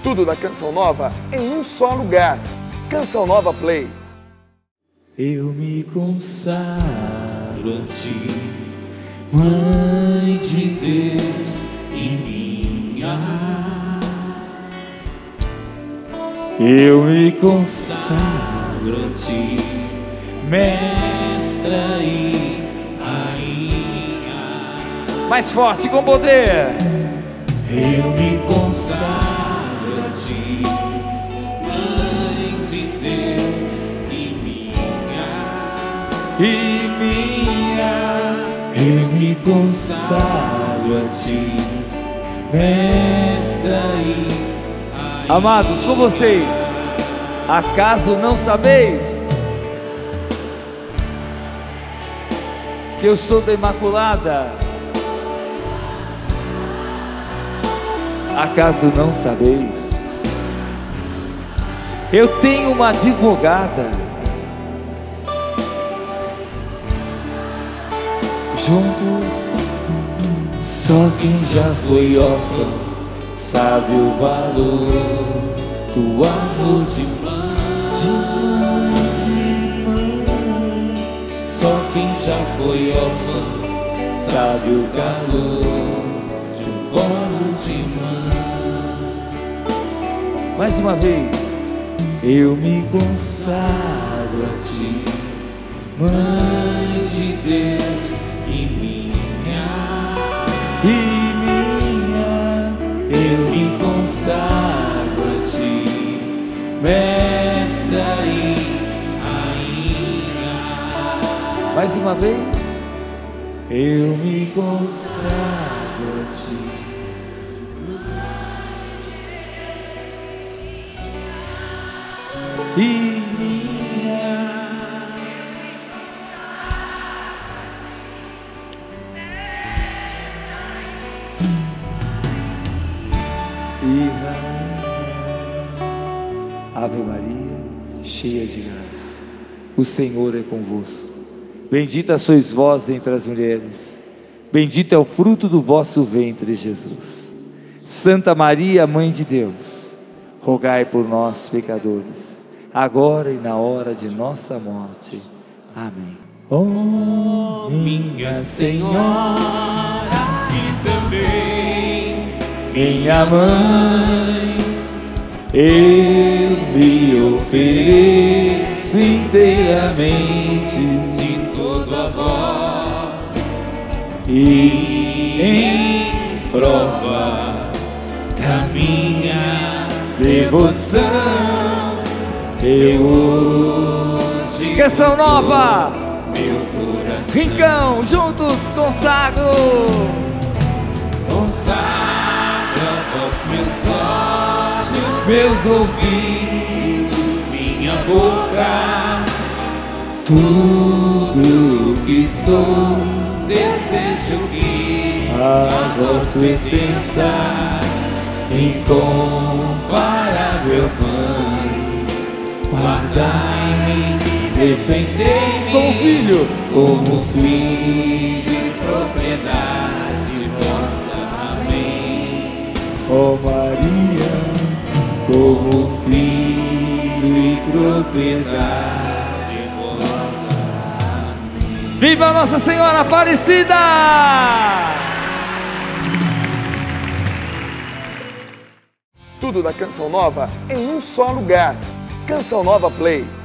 Tudo da Canção Nova em um só lugar. Canção Nova Play. Eu me consagro a Ti, Mãe de Deus e minha. Eu me consagro a Ti, Mestra e Rainha. Mais forte, com poder. Eu me consagro a Ti, Mãe de Deus e minha. Eu me consagro a Ti, Mestra e Rainha. Amados, com vocês, acaso não sabeis que eu sou da Imaculada? Acaso não sabeis? Eu tenho uma advogada. Juntos, só quem já foi órfão sabe o valor do amor de mãe. Só quem já foi órfão sabe o calor de um colo de mãe. Mais uma vez. Eu me consagro a Ti, Mãe de Deus e minha. Eu me consagro a Ti, Mestra e Rainha. Mais uma vez. Eu me consagro a Ti. E minha. E rainha. Ave Maria, cheia de graça, o Senhor é convosco. Bendita sois vós entre as mulheres, bendito é o fruto do vosso ventre, Jesus. Santa Maria, Mãe de Deus, rogai por nós, pecadores, agora e na hora de nossa morte. Amém. Oh, minha Senhora e também minha Mãe, eu me ofereço inteiramente de todo a vós, e em prova da minha devoção eu hoje Canção Nova, meu coração Rincão, juntos, consagro. Consagro a vós meus olhos, meus ouvidos, minha boca, tudo que sou, desejo que a vós pertença, incomparável Mãe. Guardai-me, defendei-me como filho e propriedade vossa. Amém. Ó Maria, como filho e propriedade vossa. Amém. Viva Nossa Senhora Aparecida! Tudo da Canção Nova em um só lugar. Canção Nova Play.